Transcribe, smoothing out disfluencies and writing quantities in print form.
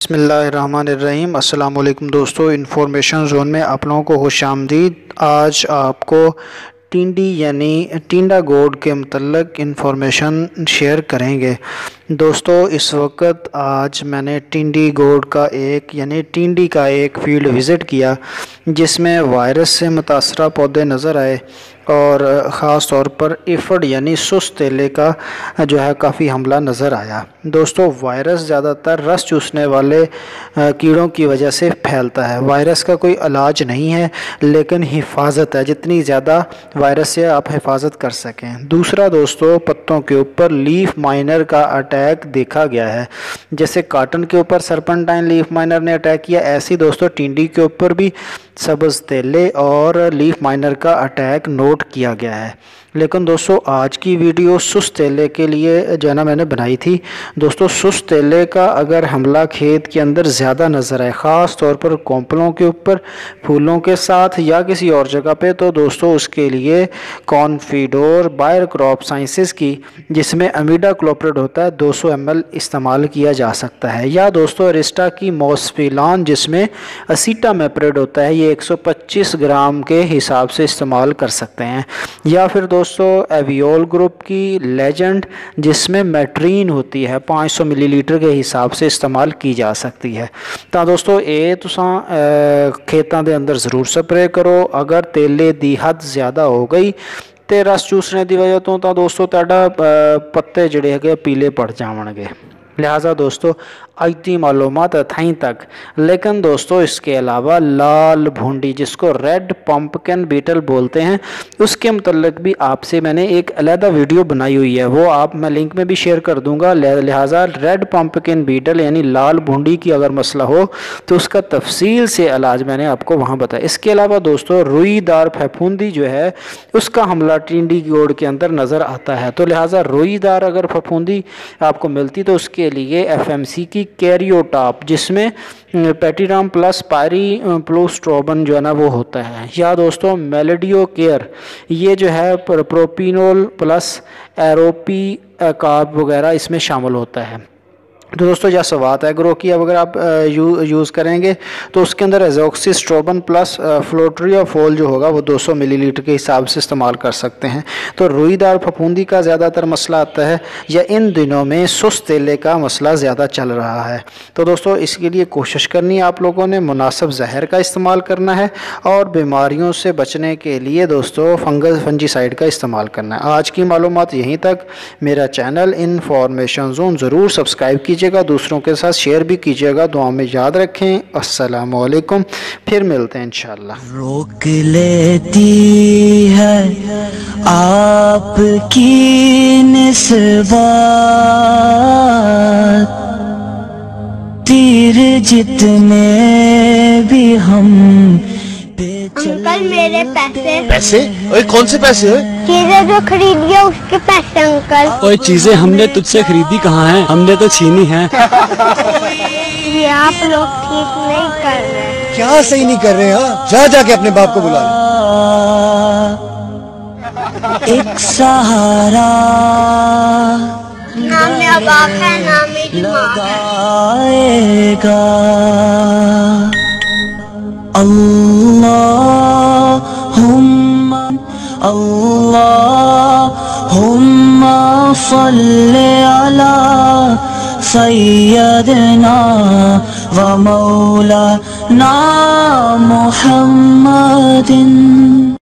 बिस्मिल्लाहिर्रहमानिर्रहीम। अस्सलाम वालेकुम दोस्तों, इंफॉर्मेशन ज़ोन में आप लोगों को खुशामदीद। आज आपको टिंडी यानी टिंडा गोड के मतलब इंफॉर्मेशन शेयर करेंगे। दोस्तों इस वक्त आज मैंने टिंडी गोड का टिंडी का एक फील्ड विज़िट किया जिसमें वायरस से मुतासरा पौधे नज़र आए और ख़ास तौर पर एफिड यानी सुस्त तेले का जो है काफ़ी हमला नज़र आया। दोस्तों वायरस ज़्यादातर रस चूसने वाले कीड़ों की वजह से फैलता है। वायरस का कोई इलाज नहीं है लेकिन हिफाजत है, जितनी ज़्यादा वायरस से आप हिफाजत कर सकें। दूसरा दोस्तों, पत्तों के ऊपर लीफ माइनर का अटैक देखा गया है। जैसे काटन के ऊपर सरपेंटाइन लीफ माइनर ने अटैक किया, ऐसी दोस्तों टिंडी के ऊपर भी सब्ज़ तेले और लीफ माइनर का अटैक नोट किया गया है। लेकिन दोस्तों आज की वीडियो सुस्त तेले के लिए जो है ना मैंने बनाई थी। दोस्तों सुस्त तेले का अगर हमला खेत के अंदर ज़्यादा नज़र आए, ख़ास तौर पर कोंपलों के ऊपर फूलों के साथ या किसी और जगह पे, तो दोस्तों उसके लिए कॉन्फिडोर बायर क्रॉप साइंसेस की जिसमें अमीडाक्लोप्रिड होता है 200 ml इस्तेमाल किया जा सकता है। या दोस्तों अरिस्टा की मॉस्फिलान जिसमें असीटामेप्रिड होता है, ये 125 ग्राम के हिसाब से इस्तेमाल कर सकते हैं। या फिर दोस्तों एवियोल ग्रुप की लेजेंड जिसमें मैट्रीन होती है 500 मिलीलीटर के हिसाब से इस्तेमाल की जा सकती है। तो दोस्तों ये तुसां खेतों के अंदर ज़रूर स्प्रे करो। अगर तेले दी हद ज़्यादा हो गई तो रस चूसने की वजह तो दोस्तों तुहाडा पत्ते जिहड़े हैगे पीले पड़ जावणगे। लिहाजा दोस्तों अज की मालूमात थाई तक। लेकिन दोस्तों इसके अलावा लाल भूंडी जिसको रेड पंपकिन बीटल बोलते हैं, उसके मतलब भी आपसे मैंने एक अलहदा वीडियो बनाई हुई है, वो मैं लिंक में भी शेयर कर दूंगा। लिहाजा रेड पंपकिन बीटल यानी लाल भूंडी की अगर मसला हो तो उसका तफसील से इलाज मैंने आपको वहाँ बताया। इसके अलावा दोस्तों रुईदार फफूंदी जो है उसका हमला टिंडी गोड के अंदर नज़र आता है। तो लिहाजा रुईदार अगर फफूंदी आपको मिलती तो उसके लिए FMC की कैरियोटाप जिसमें पेटीराम प्लस पायरी प्लोस्ट्रोबन जो है ना वो होता है। या दोस्तों मेलेडियो केयर ये जो है प्रोपिनोल प्लस एरोपी कार्ब वगैरह इसमें शामिल होता है। तो दोस्तों या सवात एग्रो की अगर आप यूज़ करेंगे तो उसके अंदर एजोक्सिस्ट्रोबन प्लस फ्लोट्रियोफोल जो होगा वो 200 मिलीलीटर के हिसाब से इस्तेमाल कर सकते हैं। तो रुईदार फफूंदी का ज़्यादातर मसला आता है या इन दिनों में सुस्त तेले का मसला ज़्यादा चल रहा है। तो दोस्तों इसके लिए कोशिश करनी है आप लोगों ने मुनासिब जहर का इस्तेमाल करना है और बीमारियों से बचने के लिए दोस्तों फंजीसाइड का इस्तेमाल करना है। आज की मालूमात यहीं तक। मेरा चैनल इंफॉर्मेशन जोन ज़रूर सब्सक्राइब कीजिएगा, दूसरों के साथ शेयर भी कीजिएगा। दुआ में याद रखें। अस्सलामु अलैकुम, फिर मिलते हैं इंशाअल्लाह। रोक लेती है आपकी निस्बत, तीर जितने भी हम अंकल मेरे पैसे ओए कौन से पैसे है? चीजें जो खरीदी है उसके पैसे अंकल। ओए चीजें हमने तुझसे खरीदी कहाँ हैं, हमने तो छीनी हैं। ये आप लोग ठीक नहीं कर रहे। क्या सही नहीं कर रहे हैं? जा जाके अपने बाप को बुला ले। एक सहारा ना मेरा बाप है ना मेरी माँ है। लगाएगा अल्लाहुम्मा सल्ली अला सय्यदना व मौलाना मुहम्मदिन।